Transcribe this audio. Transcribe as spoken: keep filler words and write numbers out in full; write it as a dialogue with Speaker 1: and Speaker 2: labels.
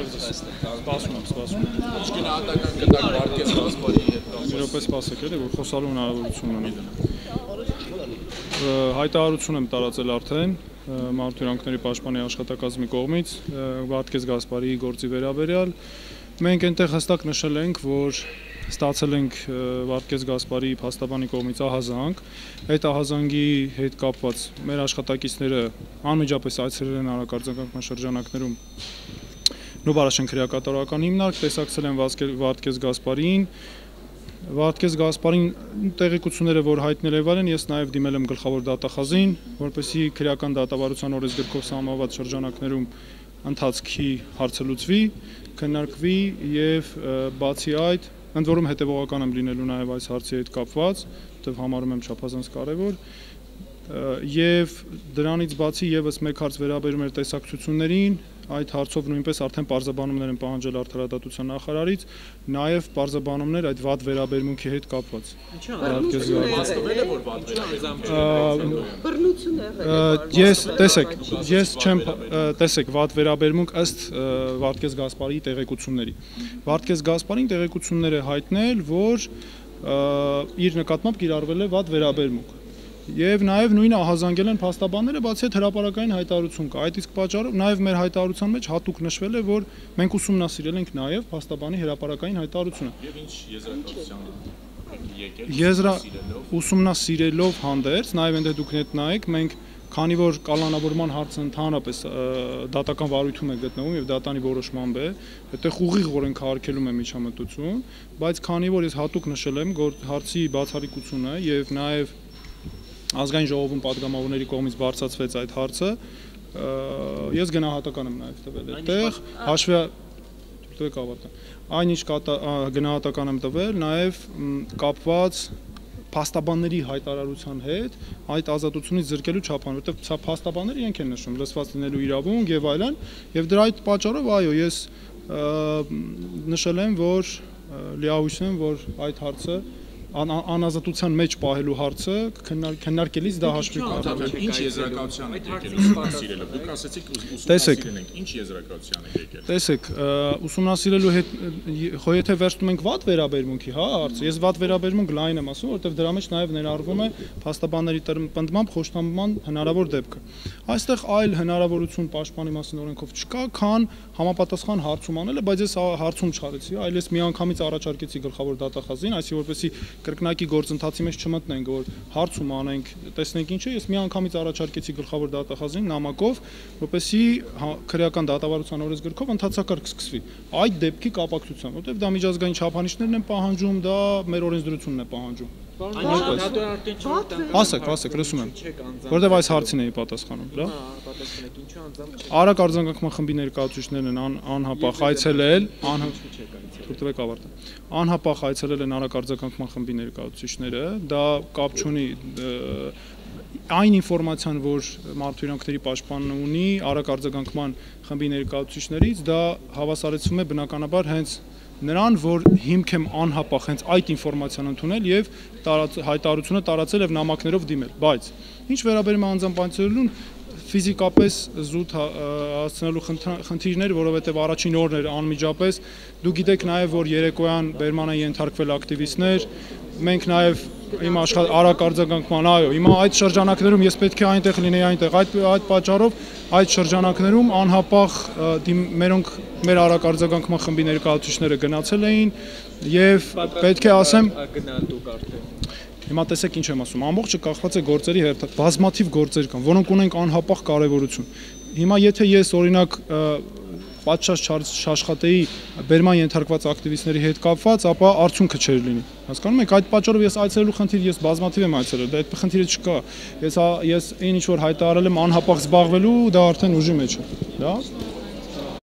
Speaker 1: Սպասում եմ, սպասում եմ։
Speaker 2: Ինչ գնահատական կտակ Վարդգես Գասպարի հետ կապված։
Speaker 1: Մի րոպե սպասեք, էլի, որ խոսալու հնարավորություն ունեմ։ Հայտարարություն եմ տարածել արդեն Մարդու իրավունքների պաշտպանի աշխատակազմի կողմից Վարդգես Գասպարի գործի վերաբերյալ։ Մենք այնտեղ հստակ նշել ենք, որ ստացել ենք Վարդգես Գասպարի փաստաբանի կողմից ահազանգ, այդ ահազանգի հետ կապված մեր աշխատակիցները անմիջապես այցելել են հանրակարգական շրջանակներում Նուբարաշեն քրեակատարական հիմնարկ, տեսակցել են Վարդգես Գասպարին, Վարդգես Գասպարին տեղեկությունները, որ հայտնել է վարեն, ես նաև դիմել եմ գլխավոր դատախազին, որպեսզի քրեական դատավարության օրենսգրքով սահմանված շրջանակներում ընթացքի հարցը լուծվի, քննարկվի եւ բացի այդ ընդ որում հետևողական եմ լինելու նաև այս հարցի հետ կապված, որտեղ համարում եմ չափազանց կարևոր, եւ դրանից բացի եւս մեկ հարց վերաբերում էր տեսակցություններին, այդ հարցով նույնպես արդեն պարզաբանումներ են պահանջել արդարադատության նախարարից, նաև պարզաբանումներ այդ վատ վերաբերմունքի հետ կապված։ Ես տեսեք, ես չեմ տեսեք վատ վերաբերմունք ըստ Վարդգես Գասպարի տեղեկությունների։ Վարդգես Գասպարին տեղեկություններ է հայտնել, որ իր նկատմամբ կիրառվել է վատ վերաբերմունք։ Եվ նաև նույնը ահազանգել են փաստաբանները, բացի այդ հրապարակային հայտարարություն կա։ Այդ իսկ պատճառով նաև մեր հայտարարության մեջ հատուկ նշվել է, որ մենք ուսումնասիրել ենք նաև փաստաբանի հրապարակային հայտարարությունը։
Speaker 2: Եվ ինչ եզրակացության եկել
Speaker 1: Եզրա ուսումնասիրելով հանդերձ, նաև այնտեղ դուք net նայեք, մենք քանի որ կալանավորման հարցը ընդհանրապես դատական վարույթում է գտնվում եւ դատանի որոշմամբ է, այդտեղ ուղիղ օրենք հարկելում է միջամտություն, բայց քանի որ ես հատուկ նշել եմ, որ հարցի բացառիկությունը եւ նաև Ազգային ժողովում պատգամավորների կողմից բարձրացվեց այդ հարցը, ես գնահատական եմ նաև տվել այդտեղ, հաշվի տվեք ավարտեմ, այնինչ գնահատական եմ տվել նաև կապված փաստաբանների հայտարարության հետ այդ ազատությունից զրկելու չափան, որտեղ փաստաբանները իրենք են նշում լսված լինելու իրավունք եւ այլն, եւ դրա այդ պատճառով այո, ես նշել եմ, որ լիահույս եմ, որ այդ հարցը անազատության մեջ պահելու հարցը քննարկելիս դա հաշվի կառնի։
Speaker 2: Ինչ եզրակացության եք եկել ուսումնասիրելով։ Դուք ասացիք ուսումնասիրել ենք, ինչ եզրակացության եք եկել։
Speaker 1: Տեսեք, ուսումնասիրելու հետ խո եթե վերցնում ենք վատ վերաբերմունքի, հա, հարցը, ես վատ վերաբերմունք լայն եմ ասում, որովհետև դրա մեջ նաև ներառվում է փաստաբանների պնդմամբ խոշտամբման հնարավոր դեպքը։ Այստեղ այլ հնարավորություն պաշտպանի մասին օրենքով չկա, քան համապատասխան հարցում անելը, բայց ես հարցում չարեցի, այլ ես միանգամից առաջարկեցի գլխավոր դատախազին, այսինքն որպեսզի կրկնակի գործընթացի մեջ չմտնենք, որ հարցում անենք, տեսնենք ինչ է, ես միանգամից առաջարկեցի գլխավոր դատախազին նամակով, որպեսզի քրեական դատավարության օրենսգրքով ընդհանցակարգ սկսվի։ Այդ դեպքի կապակցությամբ, որտեղ դա միջազգային չափանիշներն են պահանջում, դա մեր օրենսդրությունն է պահանջում։ Ասեք, ասեք, լսում եմ։ Որտեղ այս հարցին էի պատասխանում, դա։ Արագ արձագանքման խմբի ներկայացուցիչներն են անհապաղ այցելել, որտեղ ավարտել։ Անհապաղ այցելել են արագ արձագանքման խմբի ներկայացուցիչները, դա կապ չունի այն ինֆորմացիան, որ Մարդու իրավունքների պաշտպանն ունի արագ արձագանքման խմբի ներկայացուցիչներից, դա հավասարեցվում է բնականաբար հենց նրան, որ հիմք եմ անհապաղ հենց այդ ինֆորմացիան ընդունել եւ հայտարարությունը տարածել եւ նամակներով դիմել, բայց ինչ վերաբերում է անձամբ այցելելուն, ֆիզիկապես զուտ հասցնելու խնդիրներ, որովհետեւ առաջին օրն էր անմիջապես, դուք գիտեք նաեւ, որ երեկոյան բերման են ենթարկվել ակտիվիստներ, մենք նաեւ իմ աշխատ արագ արձագանքման, այո, հիմա այդ շրջանակներում ես պետք է այնտեղ լինեի այնտեղ, այդ այդ պատճառով այդ շրջանակներում անհապաղ մերոնք մեր արագ արձագանքման խմբի ներկայացուցիչները գնացել էին եւ պետք է ասեմ Հիմա տեսեք ինչ եմ ասում, ամբողջը կախված է գործերի հետ, բազմաթիվ գործեր կան, որոնք ունեն անհապաղ կարևորություն։ Հիմա եթե ես օրինակ պատշաճ չաշխատեի բերման ենթարկված ակտիվիստների հետ կապված, ապա արդյունքը չէր լինի։ Հասկանում եք, այդ պատճառով ես այցելելու խնդիր ես բազմաթիվ եմ այցելել, դա այդ խնդիրը չկա։ Ես ես այն ինչ որ հայտարարել եմ անհապաղ զբաղվելու, դա արդեն ուժի մեջ է, դա